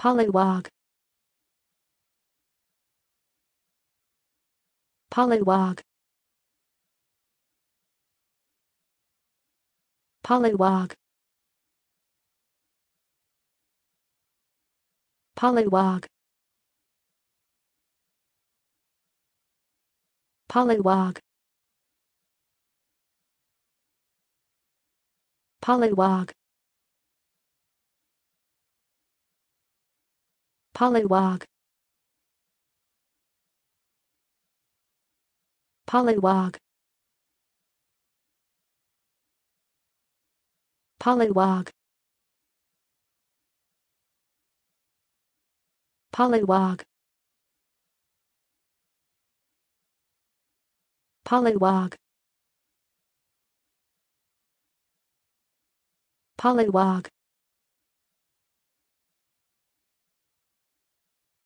Pollywog. Pollywog. Pollywog. Pollywog. Pollywog. Pollywog. Pollywog. Pollywog. Pollywog. Pollywog. Pollywog. Pollywog.